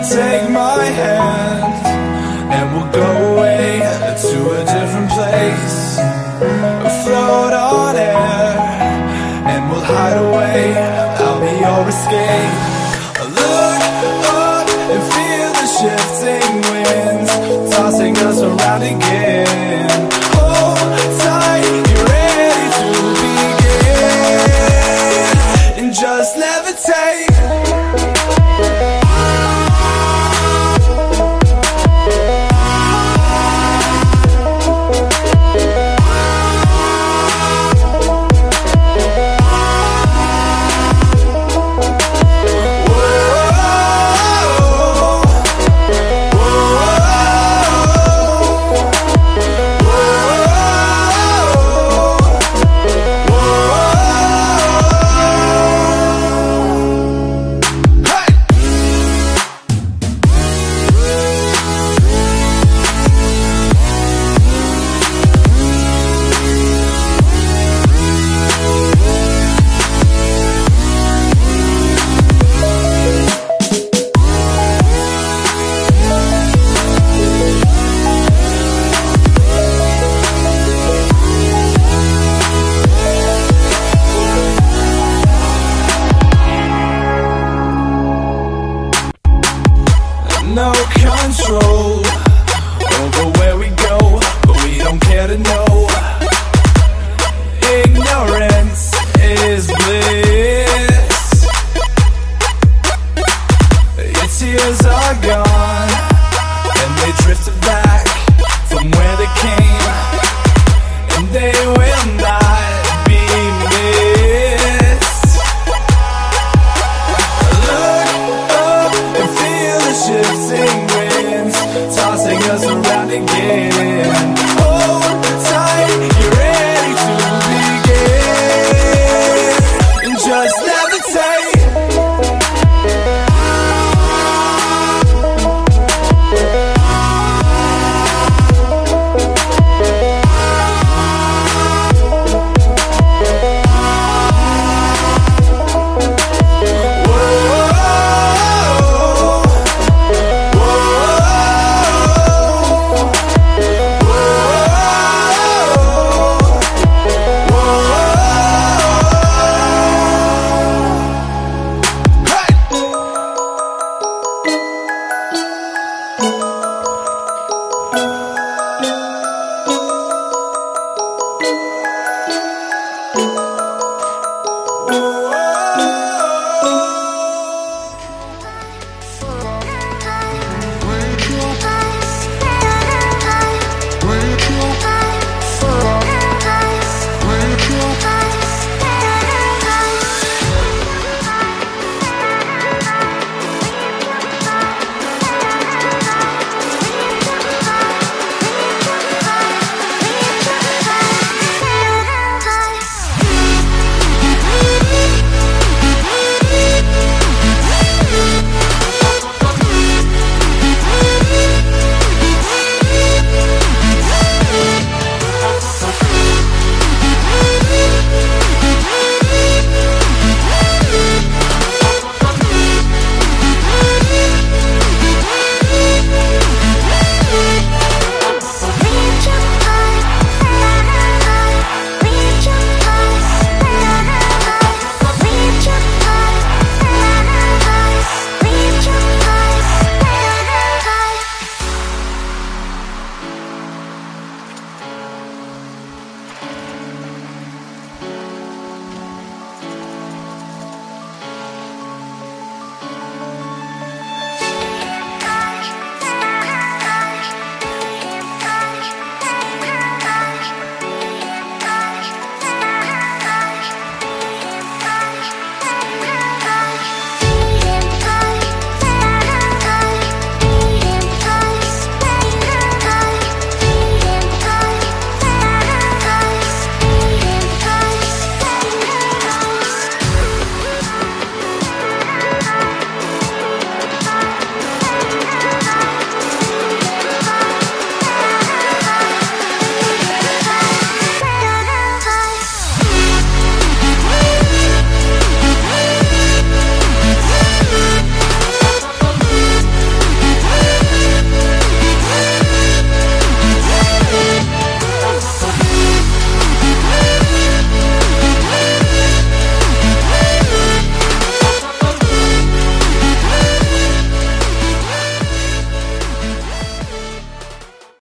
Take my hand and we'll go away to a different place. Float on air and we'll hide away. I'll be your escape. Look up and feel the shifting winds tossing us around again. Hold tight, get ready to begin, and just levitate. No control over where we go, but we don't care to know. Ignorance is bliss. Your tears are gone, and they drifted back from where they came, and they